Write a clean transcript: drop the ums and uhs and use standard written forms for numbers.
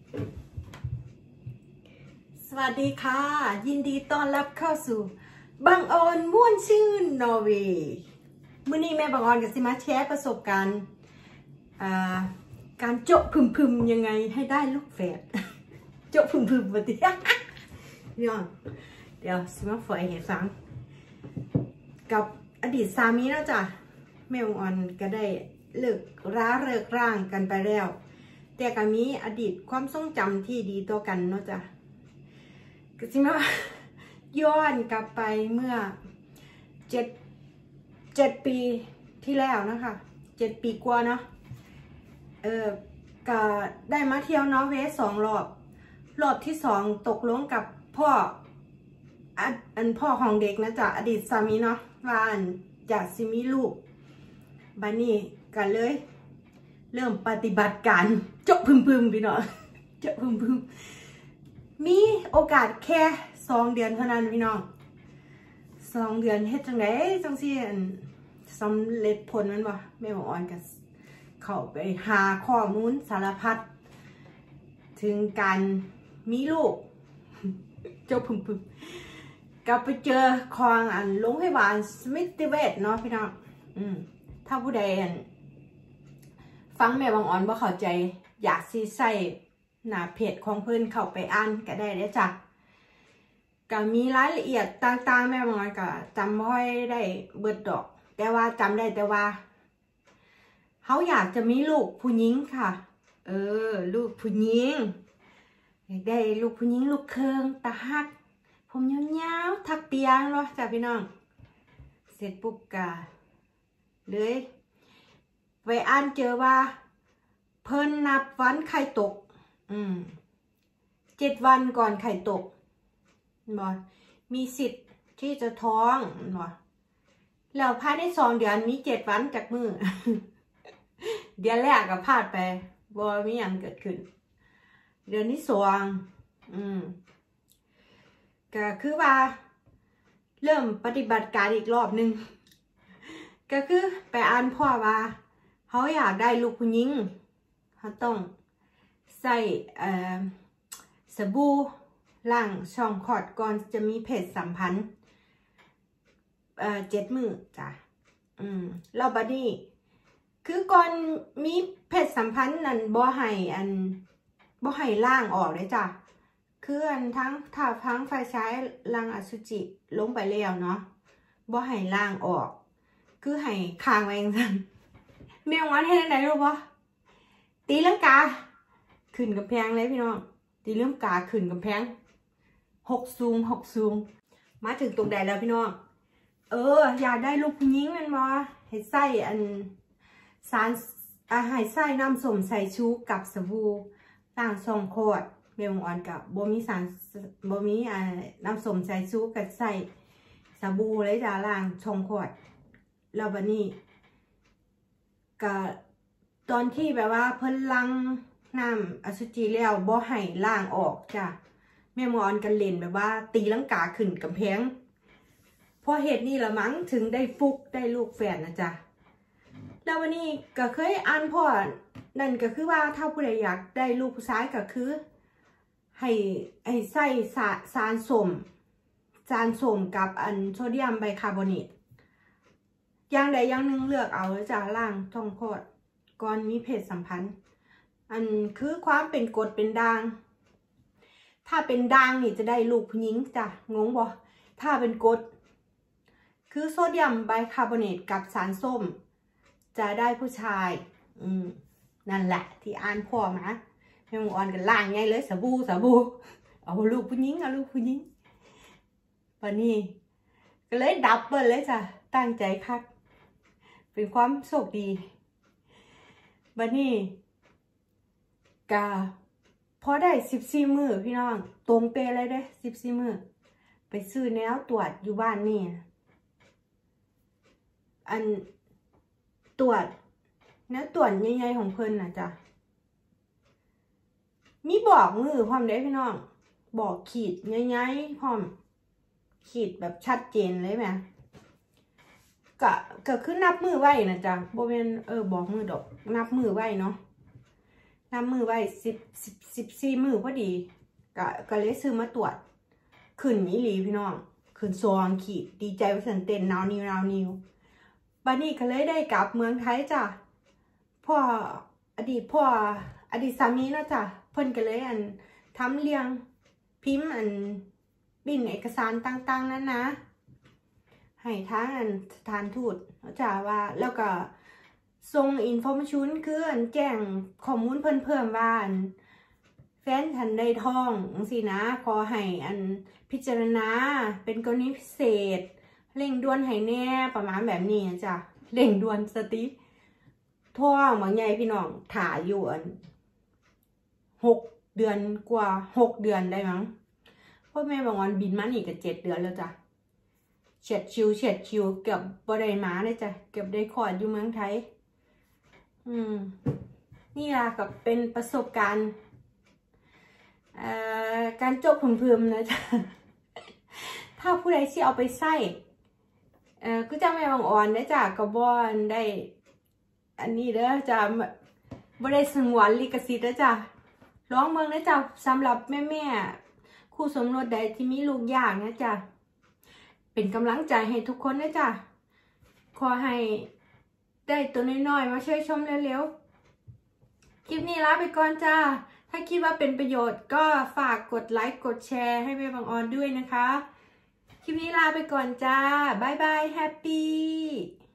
สวัสดีค่ะยินดีต้อนรับเข้าสู่บังออนม่วนชื่นนอร์เวย์มื้อนี้แม่บังออนกับสิมาแชร์ประสบการณ์การโจะพึมๆยังไงให้ได้ลูกแฝดโจะพึมๆปะเดี๋ยวสิมาฝอยให้ฟังกับอดีตสามีแล้วจ้ะแม่บังออนก็ได้เลิกร่างกันไปแล้วแต่ก็มีอดีตความทรงจำที่ดีต่อกันเนาะจ้ะก็สิมาย้อนกลับไปเมื่อ7 ปีที่แล้วนะคะ7 ปีกว่าเนาะก็ได้มาเที่ยวนอร์เวย์2 รอบที่2ตกลงกับพ่อของเด็กนะจ๊ะอดีตสามีเนาะว่าอยากสิมีลูกบัดนี้ก็เลยเริ่มปฏิบัติการเจาะพึมพี่น้องเจาะพึมมีโอกาสแค่2 เดือนเท่านั้นพี่น้อง2 เดือนเฮ็ดจังไดจังสิสำเร็จผลมันบ่แม่บอกอ่อนกันเข้าไปหาข้อมูลสารพัดถึงการมีลูกเจ้าพึมก็ไปเจอคลองโรงพยาบาลสมิติเวชเนาะพี่น้องถ้าผู้ใดฟังแม่บางอ่อนว่าเข้าใจอยากซีใส่หน้าเพจของเพื่อนเข้าไปอ่านก็ได้เลยจ้ะก็มีรายละเอียดต่างๆแม่บางอ่อนก็จำไม่ค่อยได้เบิดดอกแต่ว่าจำได้แต่ว่าเขาอยากจะมีลูกผู้หญิงค่ะลูกผู้หญิงอยากได้ลูกผู้หญิงลูกเครื่องตาฮักผมยาวๆทักเปียงเนาะจ้ะพี่น้องเสร็จปุ๊บก็เลยไปอ่านเจอว่าเพิ่นนับวันไข่ตก7 วันก่อนไข่ตกบ่มีสิทธิ์ที่จะท้องบ่แล้วภายใน2 เดือนมี7 วันจากมือ เดือนแรกก็พลาดไปบ่มีหยังเกิดขึ้นเดือนที่2ก็คือว่าเริ่มปฏิบัติการอีกรอบนึงก็คือไปอ่านพ่อว่าเขาอยากได้ลูกผู้หญิงเขาต้องใส่สบู่ล้างช่องคลอดก่อนจะมีเพศสัมพันธ์7 มื้อจ้ะแล้วบัดนี้คือก่อนมีเพศสัมพันธ์นั่นบ่ให้ล้างออกเลยจ้ะคือทั้งไฟใช้ล้างอสุจิลงไปแล้วเนาะบ่ให้ล้างออกคือให้ค้างไว้จังซั่นแม่วันให้จังได๋รู้บ่ตีลังกาขึ้นกำแพงเลยพี่น้องตีลังกาขึ้นกำแพง6 สูงมาถึงตรงใดแล้วพี่น้องอยากได้ลูกผู้หญิงแม่นบ่ให้ใส่สารให้ใส่น้ำส้มสายชูกับสบู่ล้างช่องคลอดแม่อ่อนกับบ่มีน้ำส้มสายชูกับใส่สบู่เลยจ้ะล้างช่องคลอดแล้วบัดนี้ก็ตอนที่แบบว่าเพิ่นล้างน้ำอสุจิแล้วบ่ให้ล้างออกจ้ะแม่หมอนกันเล่นแบบว่าตีลังกาขึ้นกำแพงเพราะเหตุนี้ละมั้งถึงได้ฟุกได้ลูกแฝดนะจ๊ะแล้ววันนี้ก็เคยอ่านพ่อนั่นก็คือว่าถ้าผู้ใดอยากได้ลูกผู้ชายก็คือให้ใส่สารส้มกับโซเดียมไบคาร์บอเนตอย่างใดอย่างหนึ่งเลือกเอาจะล้างท้องคลอดก่อนมีเพศสัมพันธ์คือความเป็นกรดเป็นด่างถ้าเป็นด่างนี่จะได้ลูกผู้หญิงจ้ะงงบ่ถ้าเป็นกรดคือโซเดียมไบคาร์บอเนตกับสารส้มจะได้ผู้ชายนั่นแหละที่อ่านพ่อมาให้มึงอ่อนกันล่างไงเลยสบู่เอาลูกผู้หญิงวันนี้ก็เลยดับเบิลเลยจ้ะตั้งใจคักเป็นความโชคดีวันนี้ก็พอได้14 มื้อพี่น้องตรงเป๊ะเลยเด้14 มื้อไปซื้อแนวตรวจอยู่บ้านนี่ตรวจแนวตรวจใหญ่ๆของเพิ่นน่ะจ้ะมีบอกมือพร้อมเด้พี่น้องบอกขีดใหญ่ๆพร้อมขีดแบบชัดเจนเลยแม่ก็คือนับมือไว้นะจ๊ะบ่แม่นบอกมือดอกนับมือไว้เนาะนับมือไว้14 มือพอดีก็เลยซื้อมาตรวจขึ้นอีหลีพี่น้องขึ้น2 ขีดดีใจว่าฉันเต้นนาวนิวบัดนี้ก็เลยได้กลับเมืองไทยจ้ะอดีตสามีเนาะจ้ะเพิ่นก็เลยทำเรียงพิมพ์บินเอกสารต่างๆนั้นนะให้ทางสถานทูตเนาะจ้ะว่าแล้วก็ส่งอินฟอร์มชันคือแจ้งข้อมูลเพิ่มว่าแฟนฉันได้ท้องสินะขอให้พิจารณาเป็นกรณีพิเศษเร่งด่วนให้แน่ประมาณแบบนี้จ้ะเร่งด่วนสติท้องบางใหญ่พี่น้องถ่ายอยู่6 เดือนกว่า6 เดือนได้มั้งพ่อแม่บางวันบินมานี่ก็7 เดือนแล้วจ้ะเฉียดชิวเกือบบ่ได้มาเลยจ้ะเกือบได้คลอดอยู่เมืองไทยนี่ล่ะกับเป็นประสบการณ์การจบพึมๆนะจ๊ะถ้าผู้ใดที่เอาไปใส่ก็จะไม่บางอ่อนนะจ๊ะก็บ่ได้อันนี้เด้อจะบ่ได้สงวนลิขสิทธิ์นะจ๊ะร้องเมืองนะจ๊ะสำหรับแม่คู่สมรสใดที่มีลูกยากนะจ๊ะเป็นกำลังใจให้ทุกคนนะจ๊ะขอให้ได้ตัวน้อยๆมาช่วยชมเร็วๆคลิปนี้ลาไปก่อนจ้าถ้าคิดว่าเป็นประโยชน์ก็ฝากกดไลค์กดแชร์ให้แม่บางออนด้วยนะคะคลิปนี้ลาไปก่อนจ้าบ๊ายบายแฮปปี้